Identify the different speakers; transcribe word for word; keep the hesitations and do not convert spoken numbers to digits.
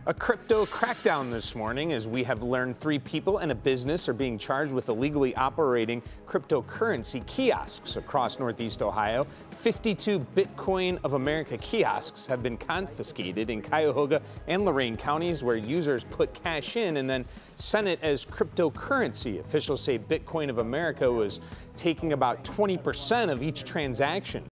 Speaker 1: A crypto crackdown this morning, as we have learned three people and a business are being charged with illegally operating cryptocurrency kiosks across Northeast Ohio. fifty-two Bitcoin of America kiosks have been confiscated in Cuyahoga and Lorain counties, where users put cash in and then sent it as cryptocurrency. Officials say Bitcoin of America was taking about twenty percent of each transaction.